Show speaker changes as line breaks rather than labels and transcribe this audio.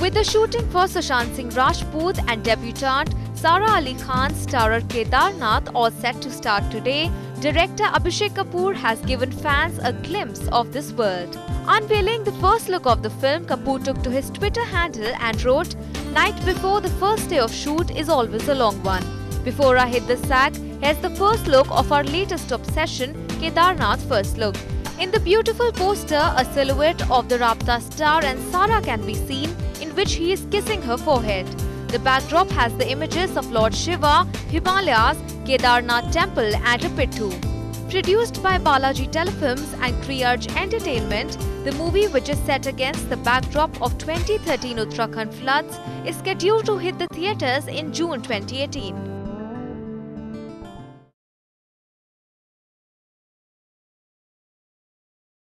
With the shooting for Sushant Singh Rajput and debutante Sara Ali Khan starrer Kedarnath all set to start today, director Abhishek Kapoor has given fans a glimpse of this world. Unveiling the first look of the film, Kapoor took to his Twitter handle and wrote, "Night before the first day of shoot is always a long one. Before I hit the sack, here's the first look of our latest obsession, Kedarnath First Look." In the beautiful poster, a silhouette of the Rabta star and Sara can be seen, in which he is kissing her forehead. The backdrop has the images of Lord Shiva, Himalayas, Kedarnath temple and a pittu. Produced by Balaji Telefilms and Kriyarj Entertainment, the movie, which is set against the backdrop of 2013 Uttarakhand floods, is scheduled to hit the theatres in June 2018.